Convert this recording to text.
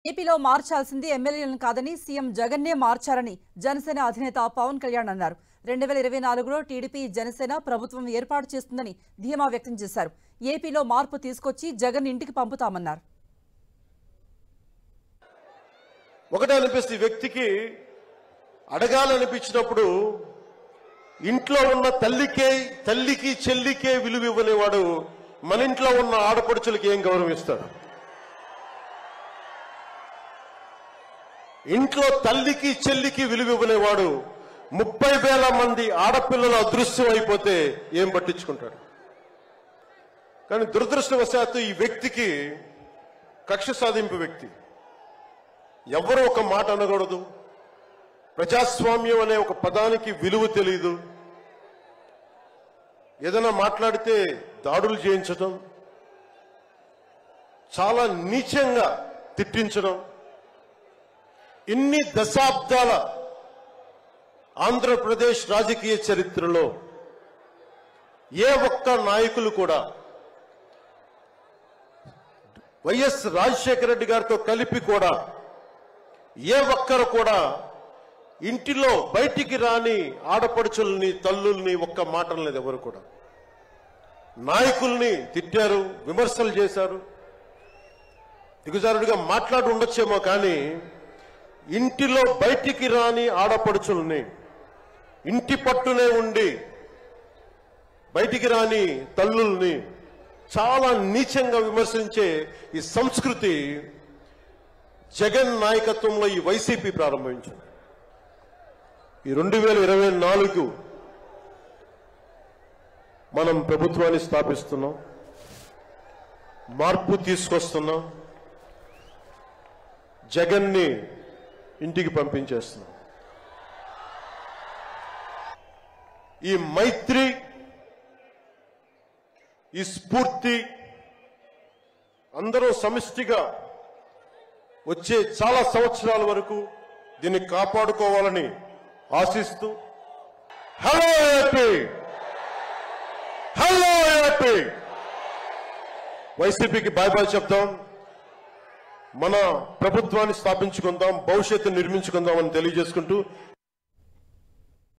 ఏపీలో మార్చాల్సింది ఎమ్మెల్యేలను కాదని సీఎం జగన్నే మార్చారని జనసేన అధినేత పవన్ కళ్యాణ్ అన్నారు. 2024లో టీడీపీ జనసేన ప్రభుత్వం ఏర్పాటు చేస్తుందని ధీమా వ్యక్తం చేశారు. ఏపీలో మార్పు తీసుకొచ్చి జగన్ ఇంటికి పంపుతామన్నారు. ఒకటే అనిపిస్తుంది, వ్యక్తికి అడగాలనిపించినప్పుడు ఇంట్లో ఉన్న తల్లికి చెల్లికే విలువ ఇవ్వనేవాడు మన ఇంట్లో ఉన్న ఆడపడుచులకి ఏం గౌరవం ఇస్తాడు? ఇంట్లో తల్లికి చెల్లికి విలువ ఇవ్వనేవాడు 30,000 మంది ఆడపిల్లలు అదృశ్యం అయిపోతే ఏం పట్టించుకుంటాడు? కానీ దురదృష్టవశాత్తు ఈ వ్యక్తికి కక్ష సాధింపు వ్యక్తి, ఎవరు ఒక మాట అనకూడదు, ప్రజాస్వామ్యం అనే ఒక పదానికి విలువ తెలియదు, ఏదైనా మాట్లాడితే దాడులు చేయించడం, చాలా నీచంగా తిట్టించడం, ఇన్ని దశాబ్దాల ఆంధ్రప్రదేశ్ రాజకీయ చరిత్రలో ఏ ఒక్క నాయకులు కూడా వైఎస్ రాజశేఖర రెడ్డి గారితో కలిపి కూడా ఏ ఒక్కరు కూడా ఇంటిలో బయటికి రాని ఆడపడుచుల్ని తల్లుల్ని ఒక్క మాట లేదు. ఎవరు కూడా నాయకుల్ని తిట్టారు, విమర్శలు చేశారు, దిగజారుడిగా మాట్లాడి ఉండొచ్చేమో, కానీ ఇంటిలో బయటికి రాని ఆడపడుచుల్ని, ఇంటి పట్టునే ఉండి బయటికి రాని తల్లుల్ని చాలా నీచంగా విమర్శించే ఈ సంస్కృతి జగన్ నాయకత్వంలో ఈ వైసీపీ ప్రారంభించింది. ఈ 2024 మనం ప్రభుత్వాన్ని స్థాపిస్తున్నాం, మార్పు తీసుకొస్తున్నాం, జగన్ని ఇంటికి పంపించేస్తున్నాం. ఈ మైత్రి, ఈ స్ఫూర్తి అందరూ సమిష్టిగా వచ్చే చాలా సంవత్సరాల వరకు దీన్ని కాపాడుకోవాలని ఆశిస్తూ, హలో ఏపీ, హలో ఏపీ, వైసీపీకి బాయ్ బాయ్ చెప్తాం, మన ప్రభుత్వాన్ని స్థాపించుకుందాం, భవిష్యత్తు నిర్మించుకుందాం అని తెలియజేసుకుంటూ